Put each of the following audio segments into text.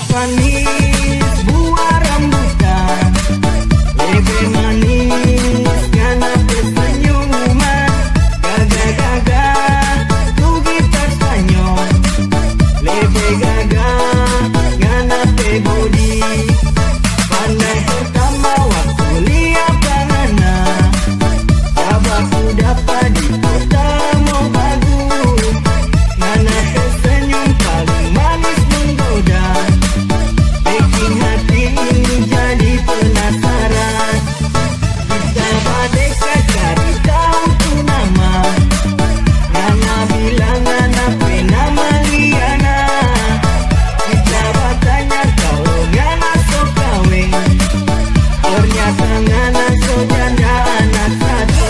manis buah rambutan, lebih manis karena tersenyuman. Gaga-gaga tu gitar Spanyol, lebih gaga karena body. Pandai pertama waktu lihat bangana, sahabatku dapat di kota mau bagus, karena tersenyum paling manis menggoda, bikin hati ini jadi penasaran. Kita berdekat cari tahu tu nama, Nana bilang Nana nama Liana. Kita bertanya kalau Nana so kawin, ternyata Nana so janda anak satu.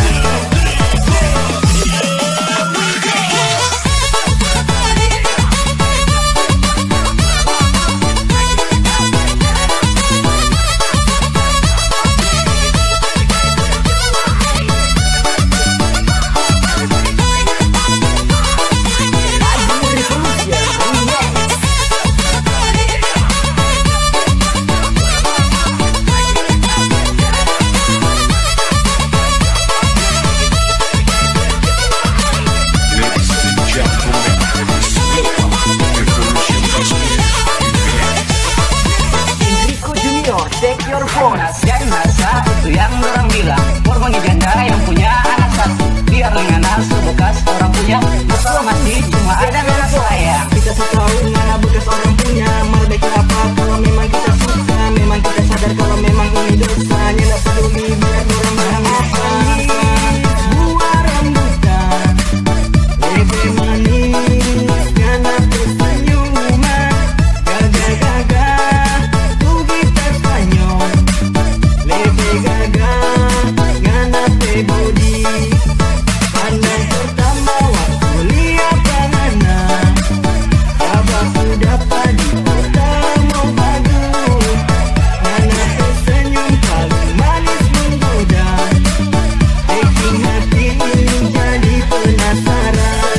Take your phone. Dari masa itu yang orang bilang hormoni janda yang punya anak satu, biar Ngana bekas orang punya, masalah masih cuma ada Ngana sayang. Kita tahu Ngana bekas orang punya, malah baik apa kalau memang kita suka, memang kita sadar kalau memang ini dosanya, tak peduli biar orang bilang apa. Buah rambutan, lebih manis karena tersenyuman. Gaga-gaga tu gitar Spanyol, lebih gaga karena body. Pandai pertama waktu lihat bangana, sahabatku dapat di kota mau bagus, karena tersenyum paling manis menggoda, bikin hati ini jadi penasaran.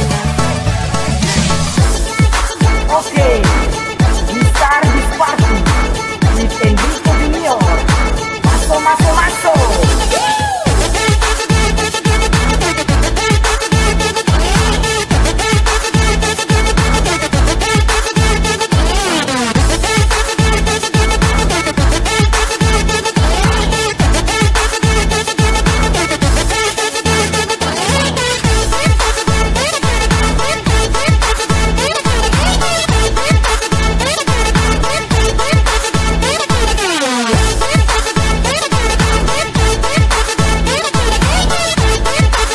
Oke, gitar di party with Enrico Junior. Masuk, masuk, masuk.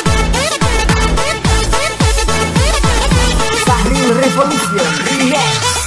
Revolution Remix.